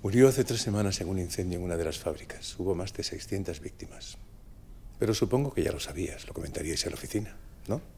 Murió hace 3 semanas en un incendio en una de las fábricas. Hubo más de 600 víctimas. Pero supongo que ya lo sabías, lo comentaríais en la oficina, ¿no?